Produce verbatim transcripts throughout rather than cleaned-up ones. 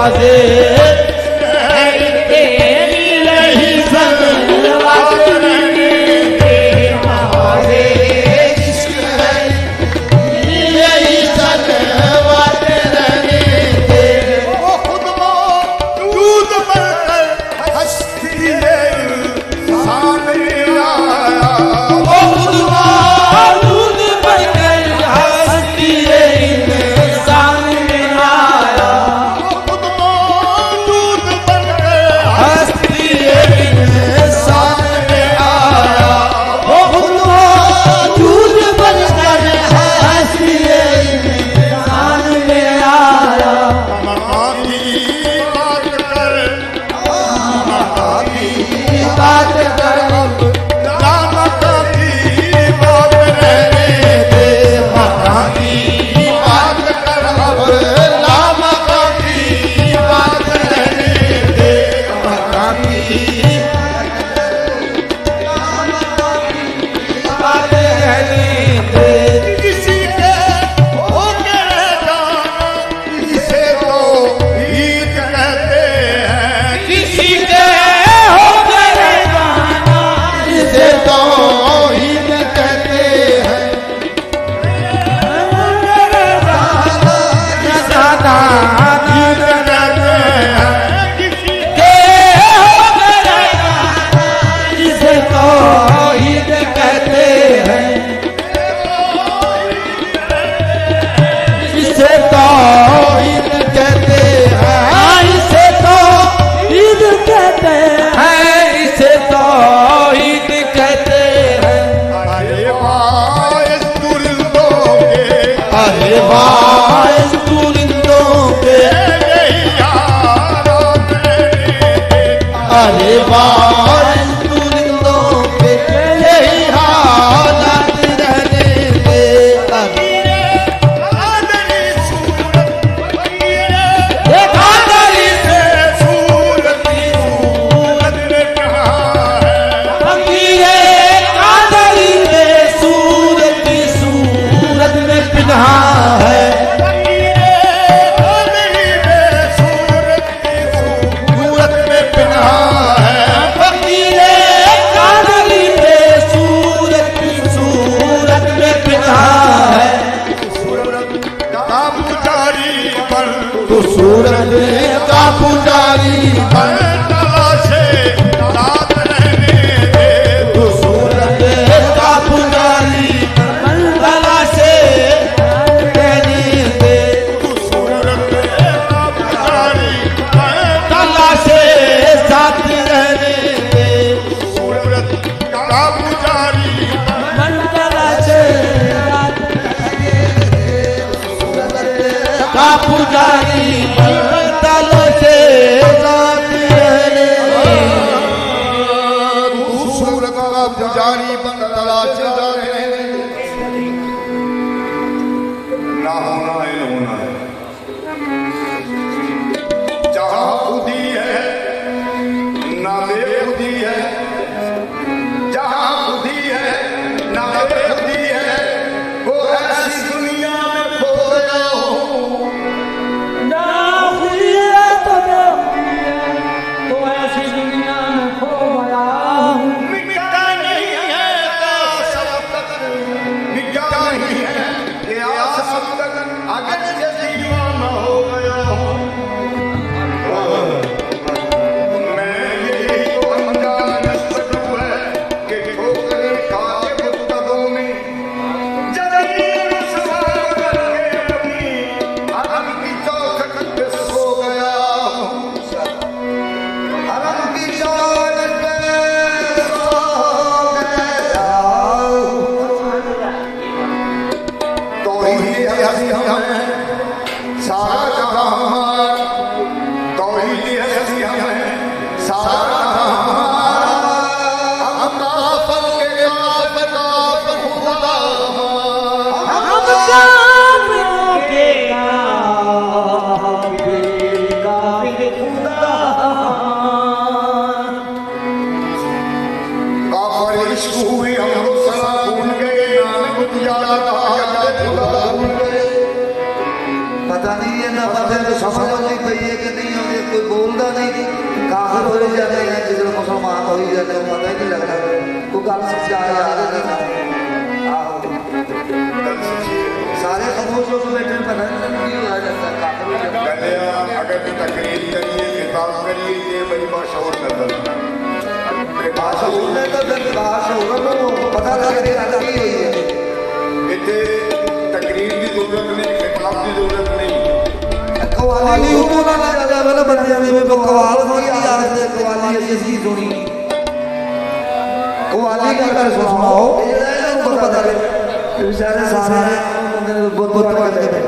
पता नहीं ये ना पता है पता नहीं काफिर हो जाते हैं जिधर मुसलमान हो ही जाते हैं पता ही नहीं लगता तो गल सच्चा है सारे खामोश हो बैठे पता नहीं हो जाता काफिर हो जाता है। अगर तकरीर करिए खिताब करिए ये बड़ी बाशऊर नजर बाशऊर ने तो बाशऊर को पता लग रहा है हुई है इतने तकरीर की जरूरत नहीं खिताब की जरूरत नहीं कवाली उतो ना लगा वाला बंदे ने कवाल की आवाज दे कवाली असली सुनी कवाली का कर सुनाओ ये पता लगे बेचारे सारे बहुत बहुत करते बैठे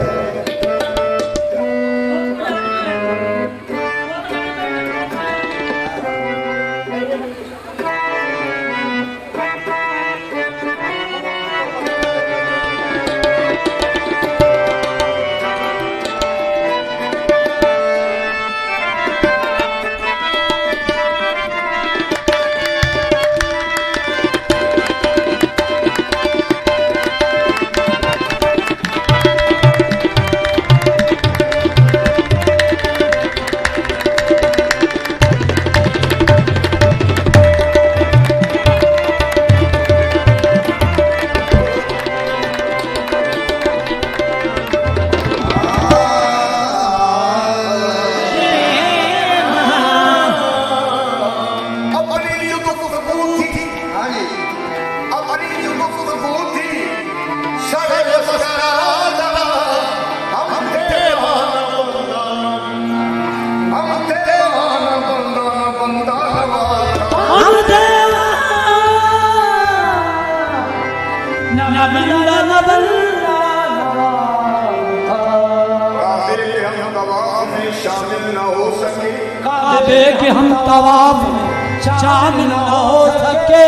कि हम तवाफ शामिल न हो सके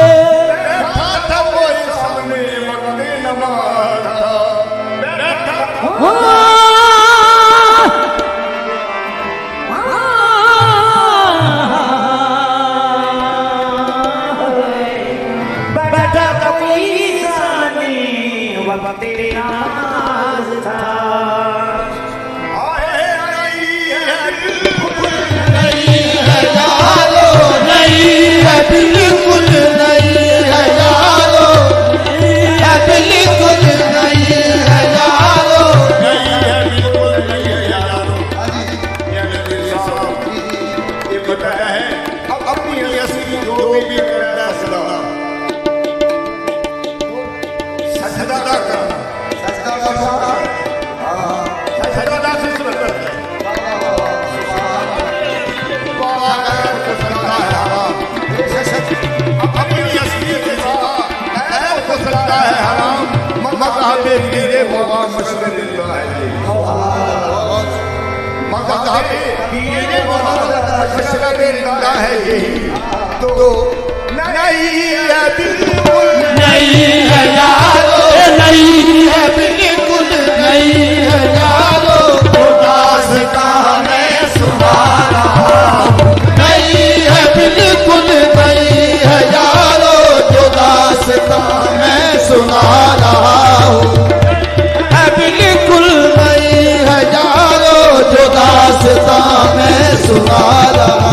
बैठा कोई वक्त था बिल्कुल नहीं है यारो बिल्कुल नहीं है यारो बिल्कुल नहीं है यारो ये बताया है अब अपनी असली जो भी करना सदा सजदा करना सजदा करना हां सजदा से शुरू करना मेरे बाबा मशवरे देता है मगर मेरे बाबा मशवरे देता है यही तो नहीं है बिल्कुल नहीं है यारो नहीं है बिल्कुल नहीं है यारो दास्ता मैं सुना रहा नहीं है बिल्कुल नहीं है यारो जो दास्ता मैं सुना रहा बिल्कुल नहीं है यारो जो दास्ता मैं सुना रहा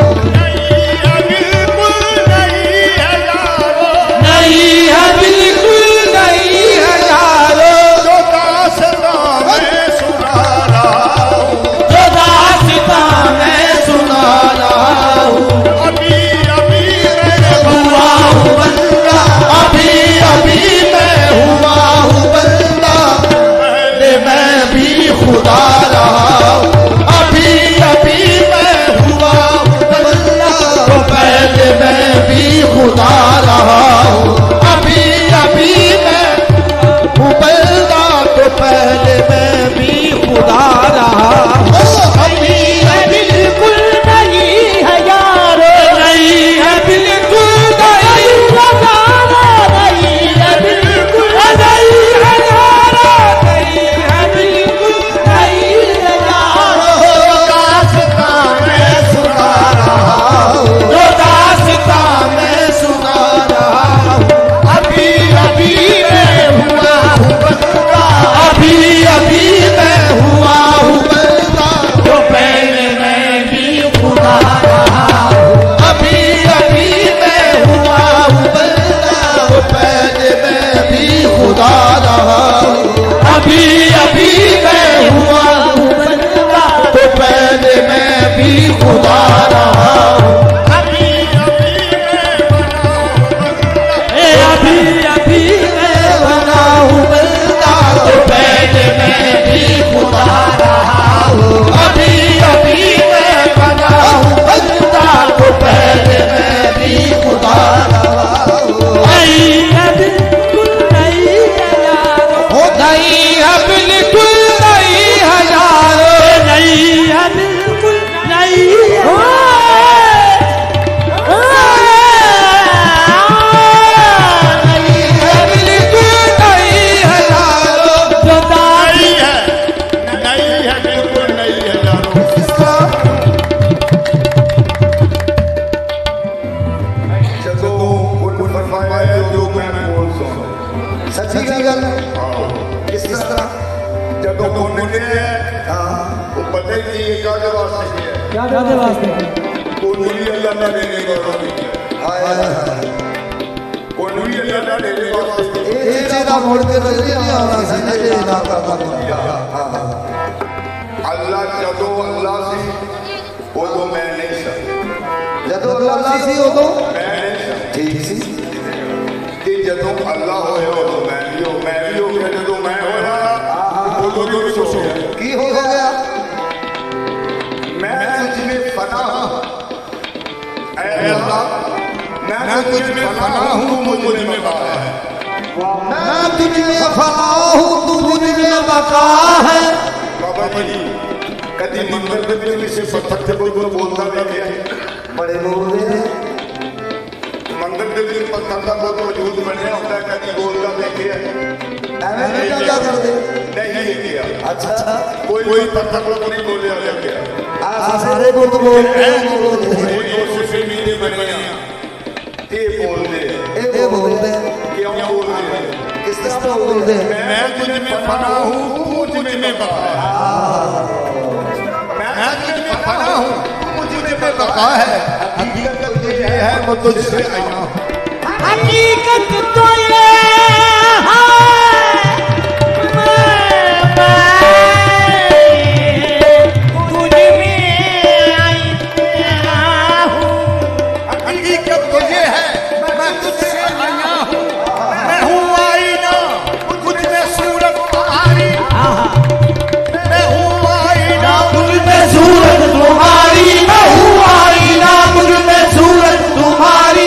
बिल्कुल नहीं है यारो नहीं है बिल्कुल नहीं है यारो जो दास्ता मैं सुना रहा जो दास्ता मैं सुना रहा अभी अभी मैं हुआ हूँ बंदा अभी अभी मैं हुआ हूँ बंदा मैं भी खुदा रहा अभी अभी मैं हुआ बंदा तो पहले मैं भी खुदा रहा अभी अभी मैं हूँ बंदा तो पहले मैं भी खुदा रहा अभी बिल्कुल नहीं है यारो नहीं है बिल्कुल नहीं नहीं है बिल्कुल नहीं है यारो नहीं है बिल्कुल नहीं उन्होंने वो पता ही नहीं है क्या के वास्ते किया है, क्या क्या वास्ते कोई अल्लाह ने देने वाला नहीं है, कोई अल्लाह ने देने वाला ਇਹ ਚੀਜ਼ਾਂ ਮੋੜ ਕੇ ਨਜ਼ਰ ਨਹੀਂ ਆਉਣਾ ਸੀ ਨਾ ਜੇ ਨਾ ਕਰਦਾ अल्लाह जदों अल्लाह सी उदों मैं नहीं सा, ਜਦੋਂ ਅੱਲਾ ਸੀ ਉਦੋਂ मैं नहीं सा ਠੀਕ ਸੀ कि जदों अल्लाह होया उदों मैं भी हो, मैं भी हो गया जदों मैं होया उदों भी कुछ हो गया। ਕੀ ਹੋ ਗਿਆ मैं तुझ में फना हूँ ऐ अल्लाह, मैं तुझ में फना हूँ मुझ में बका है, मैं तुझ में फना हूँ तू मुझ में बका है। बाबा जी कभी मंदिर में भी किसी पत्थर से कोई बोलता देखे बड़े बोलते हैं मंदिर के दिन पत्थर का बहुत मौजूद बने होता है, कभी बोलता देखे ਐਵੇਂ ਨਹੀਂ क्या करते नहीं देखे अच्छा कोई कोई पत्थर को नहीं बोले देखे आ सारे बुत बोलते हैं बोलते हैं कोई कोशिश नहीं बने ये बोलते ये बोलते हैं क्यों बोलते हैं किस तरह बोलते हैं मैं तुझ में फना हूँ तू मुझ में बका है, मैं तुझ में फना हूँ तू मुझ में बका है, हकीकत ये है मैं तुझसे आया हूँ, हकीकत तो ये है तुझ में आया हूँ, हकीकत तो ये है मैं तुझसे आया हूँ, मैं हूँ आईना मुझ में सूरत तुम्हारी, मैं हूँ आईना मुझ में सूरत तुम्हारी, मैं हूँ आईना मुझ में सूरत तुम्हारी,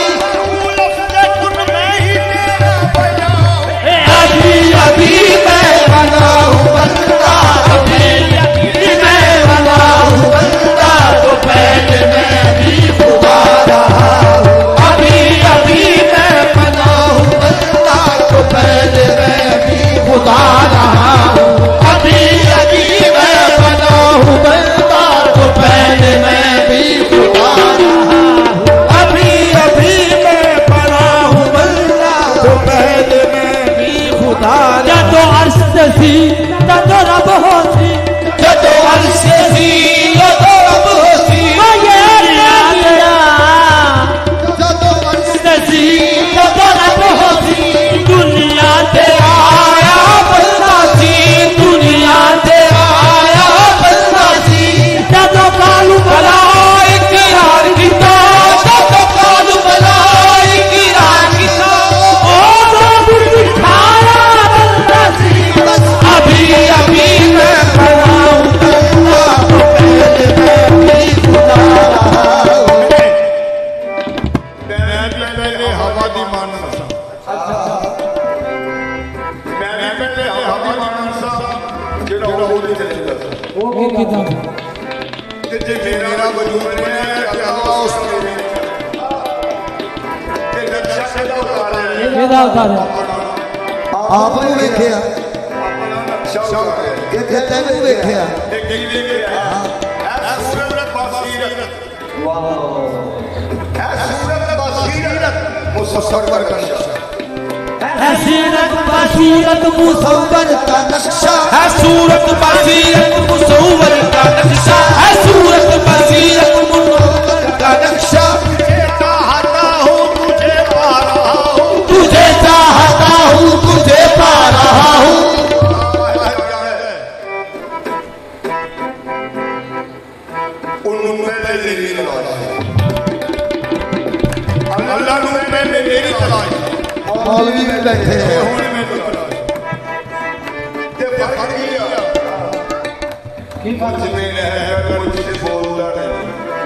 अभी अभी मैं बना हूँ बंदा, अभी अभी मैं बना हूँ बंदा, तो पहले मैं भी खुदा रहा हूँ, अभी अभी मैं बना हूँ बंदा, तो पहले मैं भी खुदा रहा हूँ, अभी अभी मैं बना हूँ बंदा, तो पहले मैं भी खुदा रहा हूँ, अभी अभी मैं बना हूँ बंदा, तो पहले मैं भी खुदा जदों अर्श सी तदों रब होसी, जदों अर्श सी तदों रब होसी, ये तेरा जदों अर्श सी तदों रब होसी, दुनिया ते आया बंदा सी, दुनिया ते आया बंदा सी, जदों कालू भला इकरार कीता, जदों कालू भला इकरार कीता, ओ गुर बिठाया बंदा सी, अभी अभी मैं बना हूँ बंदा, तो पहले मैं भी खुदा रहा हूँ। मैं भी पहले हवा दी मानना सा, मैं भी पहले हवा दी मानना सा जेड़ा वो बोली चले जाता वो किताब कि जे मेरा वजूद है कि अल्लाह उसने भी कि रक्षा का उतारा है ਇਹਦਾ ਉਤਾਰਿਆ ਆਪ ਨੂੰ ਵੇਖਿਆ रक्षा उतारा है ਇੱਥੇ ਤੈਨੂੰ ਵੇਖਿਆ एक ही लेके आया है सूरत बसीरत, वाह है सूरत बसीरत मुसव्वर का नक्शा, है सीरत बसीरत मुसव्वर का नक्शा, है सूरत बसीरत मुसव्वर का नक्शा, है सूरत बसीरत मुसव्वर का नक्शा, चाहता हूँ तुझे पा रहा हूँ, तुझे चाहता हूँ तुझे पा रहा हूँ, अल्लाह नू पहले मेरी तलाश मौलवी भी बैठे हैं होने में तलाश ते फर्क किया कि मुझ में है मुझसे बोलता नहीं,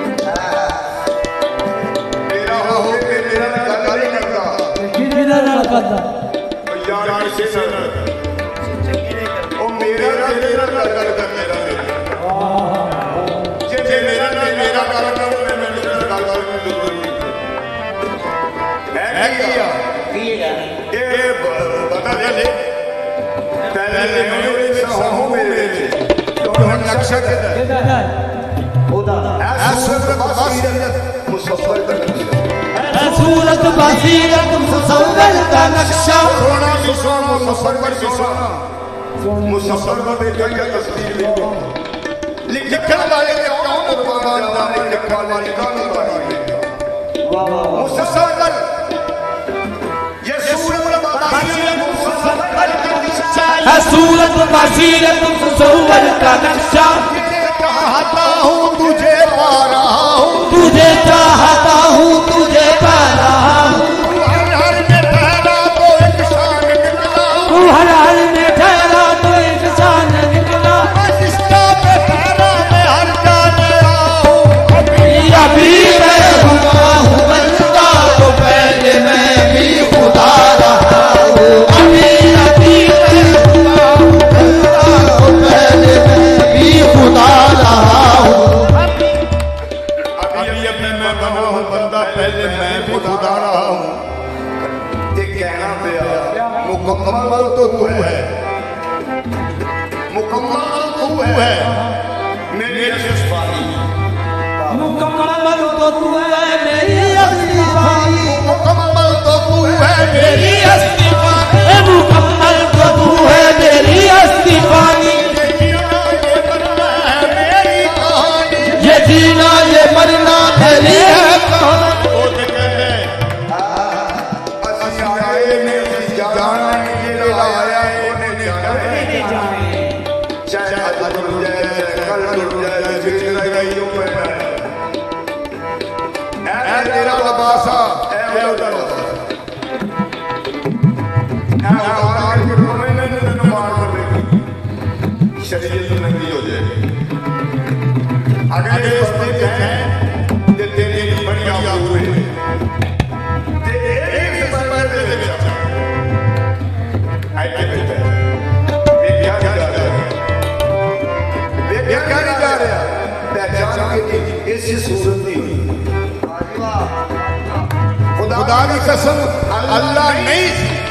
मेरा हो के मेरा गल नहीं करता किधर ना करता यार किसी से ओ मेरा तेरे नाल गल कर मेरा जे जे मेरा नाल मेरा गल कर मैं मैंने गल करने की जरूरत नहीं है किया ये बता दे ले पहले मैं ऐसा हूं मेरे तो नक्शा किधर किधर खुदा सूरत बसीरत मुसव्वर का नक्शा, है सूरत बसीरत मुसव्वर का नक्शा, सोना भी सोना मुसव्वर भी सोना मुसफ़र को देखा क्या तस्वीर देखो लिखने वाले के कौन कुर्बान जाने लिखने वाले कौन कुर्बान मुसफ़र ये सूरत है सूरत बसीरत मुसव्वर का नक्शा चाहता हूँ तुझे पा रहा हूँ तुझे चाहता हूँ तुझे पा रहा हूँ हर हर में ठहरा तो एक शान निकला तू हर हाल में ठहरा तो एक शान निकला रिश्ता पे ठहरा मैं हर जाने आऊँ अभी मैं हुआ हूँ बंदा तो पहले मैं भी खुदा रहा हूँ अभी अभी मैं हुआ हूँ बंदा तो पहले मैं भी खुदा रहा हूँ अभी अभी मैं बना हूँ बंदा पहले मैं भी खुदा रहा हूँ ये कहना पिया मुकम्मल तो तू है मुकम्मल तू है मेरी अशफानी मुकम्मल तो तू है मेरी असली बानी मुकम्मल तो तू है मेरी असली बानी मुकम्मल तो तू है मेरी असली बानी ये जीना ये मरना मेरी है कहानी शरीर नंगी हो जाएगी अगर ये बस्ती कहें कि तेरी बढ़िया हुए ते एक समय दे दे बच्चा आई के बेटा ये क्या जा रहा है ये क्या जा रहा है पहचान के ऐसी सूरत नहीं हुई खुदा की कसम अल्लाह नहीं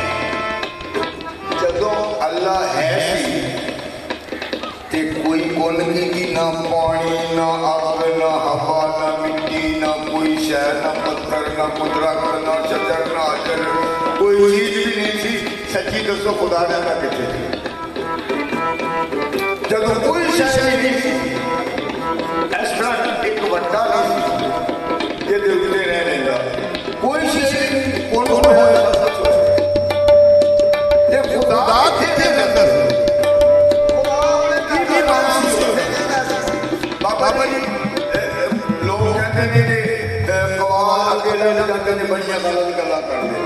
जदों अल्लाह है सी ते कोई कोनगी की ना पानी ना आग ना हवा ना मिट्टी ना कोई शहर ना पत्थर ना कुदरत ना शजर ना अजर कोई चीज भी नहीं थी सच्ची दसो खुदा ने ना किथे जब कोई शहर नहीं थी इस तरह एक वड्डा नहीं ये दिलते रहने का कोई चीज कौन कौन होया ये खुदा किथे नजर बाबा जी लोग कहते हैं कि कवाल के लिए जाते हैं बढ़िया गलत गला करते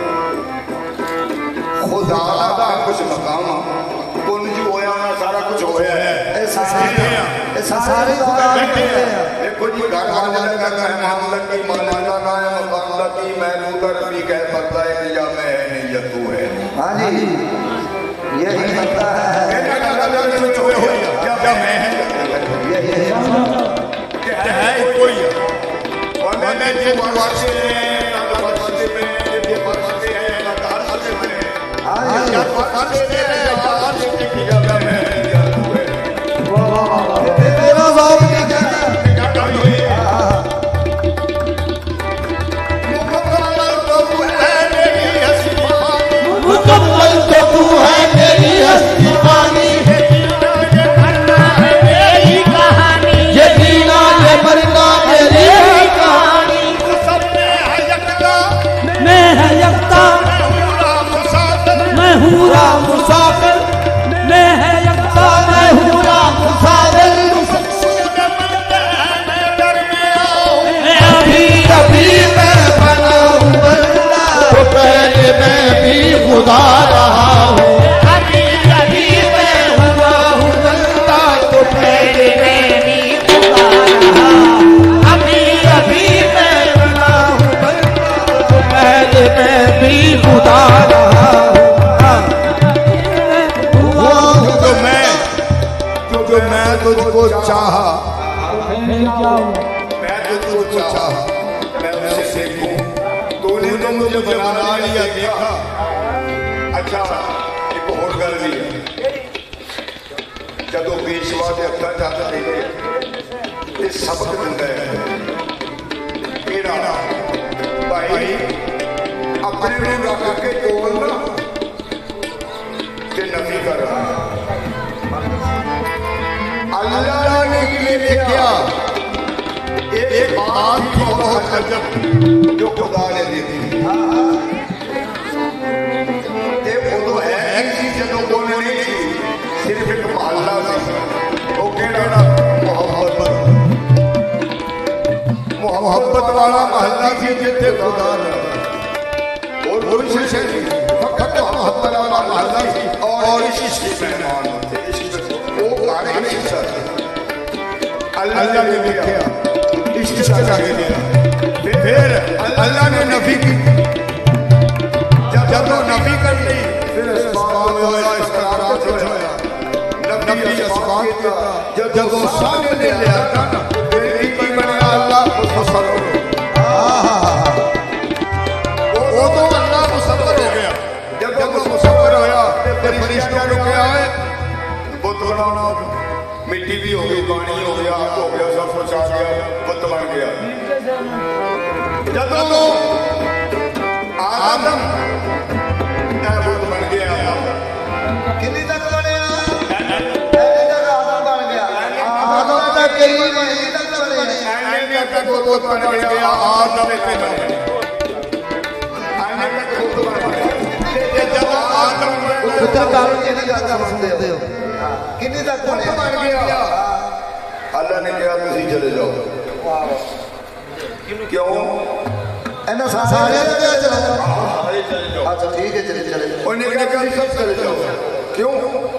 खुदा का कुछ मकाम कौन जी होया ना सारा कुछ होया है ऐसा ऐसा सारे खुदा बैठे हैं देखो जी घर वाले का घर मामला की मामला ना है मामला की मैं उधर भी कह सकता है कि या मैं है नहीं या तू है हाँ जी यही पता है क्या मैं है है कोई और मैंने जो वर्षे वर्षे में ये वर्षे है लगातार वर्षे में आज क्या वर्षे दे रहे हैं आज एक किया मैं वाह वाह वाह तेरा बाप क्या कहता मुकम्मल तो तू है मेरी हसीबानी मुकम्मल तो तू है मेरी हस्ती बानी ये जीना ये मरना मेरी है कहानी मैं है यकता मैं हूँ राम मुसाफिर मैं है यकता मैं हूँ राम मुसाफिर अभी अभी मैं बना हूँ बंदा तो पहले मैं भी खुदा रहा हूँ अभी अभी मैं हुआ हूँ बंदा तो पहले मैं भी खुदा रहा हूँ अभी अभी मैं बना हूँ बंदा तो पहले मैं भी खुदा रहा हूँ जो मैं जो जो मैं तुझको चाहा मैं तुझको चाहा मैं उसे देखूं तूने तो मुझे बना लिया देखा अच्छा एक और गल भी है जदों पेशवा के अक्का जाता है ये सबक दिंदा है तेरा भाई अपने को रख के बोलना ते नफी कर रहा अल्लाह ने ये देखा एक बात की बहुत अजब जो खुदा ने दी थी वो है कि जो बोलने नहीं थी सिर्फ एक मोहल्ला थी वो केड़ा मोहब्बत मोहब्बत वाला मोहल्ला थी जिथे खुदा ने और कुछ नहीं फकत मोहब्बत वाला मोहल्ला थी और इश्क के मेहमान थे इश्क वो गाने नहीं सकते अल्लाह ने देखा इश्क चला गया फिर अल्लाह ने नबी की जब वो नबी कर ली फिर इस्लाम होया इस्करार होया नबी इस्लाम का जब जब वो सामने ले आया ना फिर एक बना अल्लाह मुसव्वर वो तो अल्लाह मुसव्वर हो गया जब जब वो मुसव्वर होया फिर फरिश्ता ने क्या है वो थोड़ा मिट्टी भी हो गई पानी हो गया आग हो गया सब कुछ आ गया बुत बन गया जब आदम बुत बन गया कितनी तक बनया पहले तक आदम बन गया आदम तक ही नहीं तक बनया आने तक बुत बन गया आदम पे ना आने तक बुत बन गया जब आदम पुत्र काल की नहीं कर सकते हो कितनी तक बन गया अल्लाह ने कहा तुम चले जाओ क्यों ऐना सारे चले जाओ अच्छा ठीक है चले चले जाओ उन्होंने कहा सब चले जाओ क्यों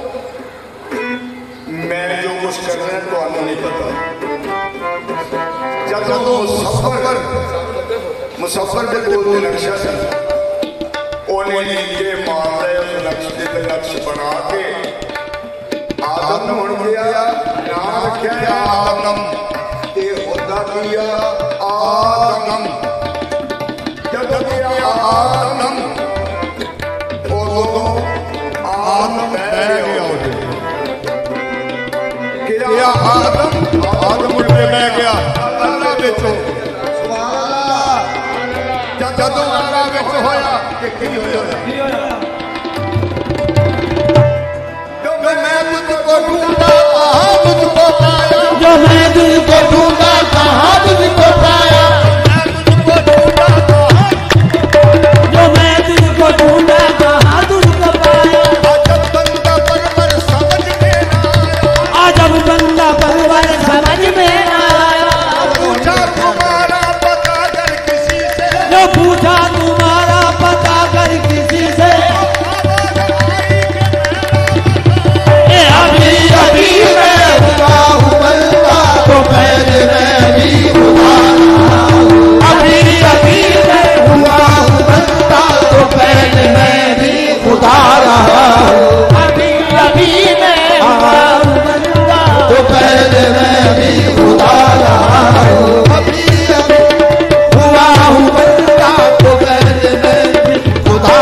मैं जो कुछ कर रहा है तो आपको नहीं पता जब तो मुसफ्फर मुसफ्फर के दो नक्शा से उन्होंने ये मार रहे उस नक्शे पे नक्श बना के आदम बन गया नाम रखा आदम ये खुदा किया आदम जब किया आदम और वो तो आदम बैठ गया किया आदम आदम उठ के बैठ गया अल्लाह बेचो सुभान अल्लाह जब तो अल्लाह बेचो होया कि की होया जो मैं तुझको ढूंढा कहाँ तुझको पाया जो मैं तुझको ढूंढा कहाँ तुझको पाया जब बंदा परवर समझ में आया आज अब बंदा परवर समझ में आया पूछा तुम्हारा पता कर किसी से जो पूछा तुम्हारा पता कर किसी से अभी अभी मैं हुआ हूँ बंदा तो पहले मैं भी हुआ अभी अभी मैं हुआ हूँ बंदा तो पहले मैं भी खुदा रहा अभी अभी मैं हुआ हूँ बंदा तो पहले मैं भी खुदा रहा अभी अभी हुआ हूँ बंदा तो पहले मैं भी खुदा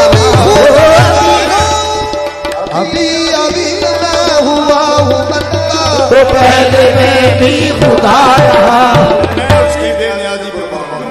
रहा अभी अभी मैं हुआ हूँ बंदा तो पहले मैं भी खुदा रहा मैं उसकी बेनियाजी पे कुर्बान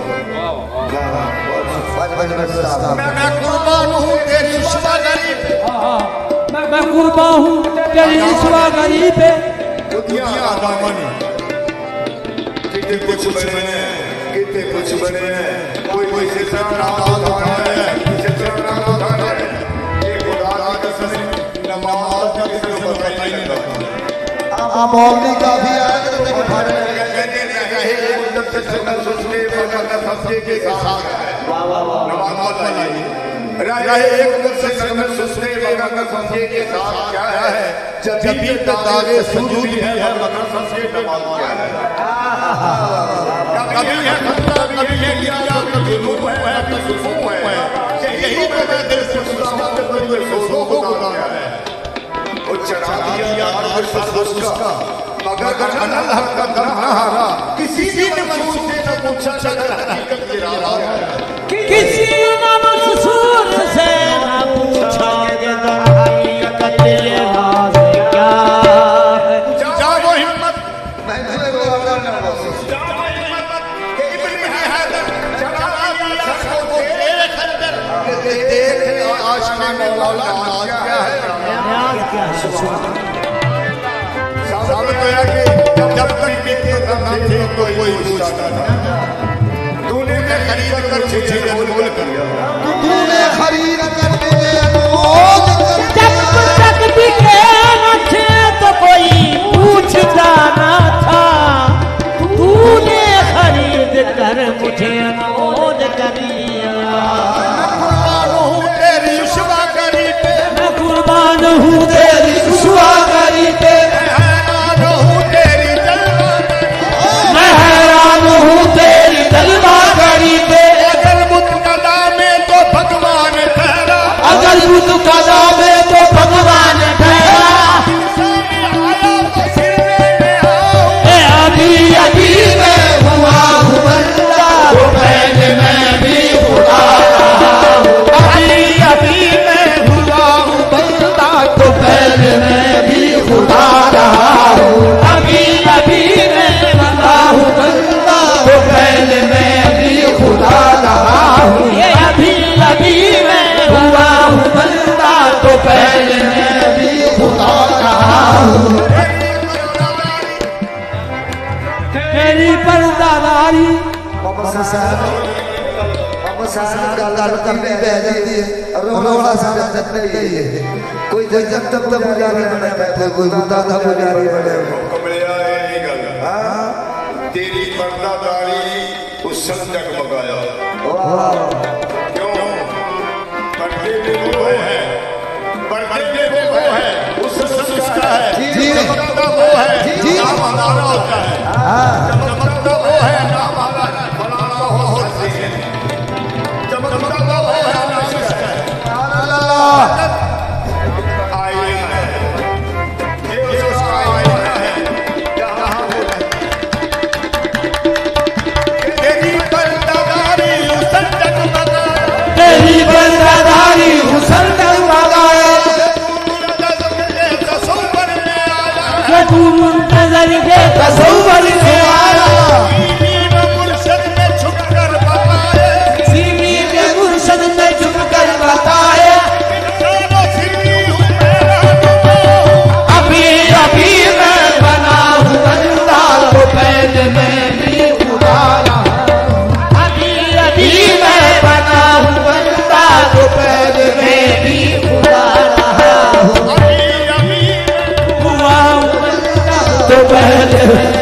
मैं मैं कुर्बान हूँ तेरी शुभागरी पे मैं कुर्बान हूँ तेरी शुभागरी पे दुनिया दामन कितने कुछ बने कितने कुछ बने कोई कोई सिलसिला नाम उठाना है सिलसिला नाम उठाना है ये खुदा की कसम नमाज का किसी को पता ही नहीं लगता आप मौलवी काफी आए तो देखो फाड़े कहते नहीं रहे एक जब से सुनना सुनने वाला सबके के साथ है वाह वाह वाह नमाज पढ़ाइए रहे एक जब से सुनना सुनने वाला सबके के साथ क्या है जब भी दागे सुजूद भी है मगर सबके नमाज क्या है कभी है खतरा कभी है लिया कभी रूह है कभी सुकून है यही वजह दिल से खुदा को कोई सोचो खुदा क्या है वो चढ़ा दिया यार सब उसका मगर अगर अल्लाह का दर न हारा किसी ने मंसूर से न पूछा अगर हकीकत की राह किसी ने मंसूर से न पूछा कि दर हकीकत की राह क्या है जागो हिम्मत महफिल को अगर न बोलो जागो हिम्मत कि इब्न हैदर चढ़ा दिया सबको देख अंदर देख आशिक मौला नाज क्या है क्या है सामने गया कि जब तक मित्र न थे तो कोई पूछता था। तूने खरीद कर मुझे अनमोल कर दिया, तूने खरीद कर मुझे अनमोल कर दिया। जब तक बिके न थे तो कोई पूछता न था, तूने खरीद कर मुझे अनमोल कर दिया। तेरी रुसवा करी पे मैं कुर्बान हूँ तेरी रुसवा करी पे, मैं हैरान हूँ तेरी तलवा करी पे। अगर बुत कदा में तो भगवान ठहरा, अगर बुत कदा में तो भगवान ठहरा। ए अभी अभी मैं हुआ हूँ बंदा, तो पहले मैं भी खुदा रहा हूँ। अभी अभी मैं हुआ हूँ बंदा, तो पहले मैं भी खुदा रहा हूँ। अभी अभी मैं बंदा हूँ बंदा, तो पहले मैं भी खुदा रहा हूँ। ये अभी अभी मैं हुआ हूँ बंदा, तो पहले मैं भी खुदा रहा हूँ। तेरी पर्दादारी बाबा साहब बाबा साहब का लाल कभी बह जाती है, रोड़ा साहब जब नहीं है। कोई जब जब तब तब पुजारी बने बैठे, कोई दादा पुजारी बने। कमलिया ये गल हां तेरी पर्दादारी उस संजक बगाया। क्यों? पर्दे में वो है, पर्दे में वो है, उस संस्कार है, चमकता वो है, नाम हमारा होता है। चमकता वो है, नाम हमारा फलाना हो होती है। चमकता वो है, नाम इसका है। आईना है, ये उसका आईना है, जहाँ वो है। तेरी पर्दादारी हुस्न जगमगाए, तेरी पर्दादारी हुस्न जगमगाए। तसव्वुर में आया, तू मुंतज़र के तसव्वुर में आया। सीने में मुर्शद में छुप कर बताए, सीने में मुर्शद में छुप कर बताए। इंसानो सीनी हूँ मेरा तो। अभी अभी मैं बना हूँ बंदा, तो पहले मैं भी खुदा रहा हूँ। अभी अभी मैं बना हूँ बंदा, तो पहले मैं भी खुदा रहा हूँ। अभी अभी हुआ हूँ बंदा, तो पहले मैं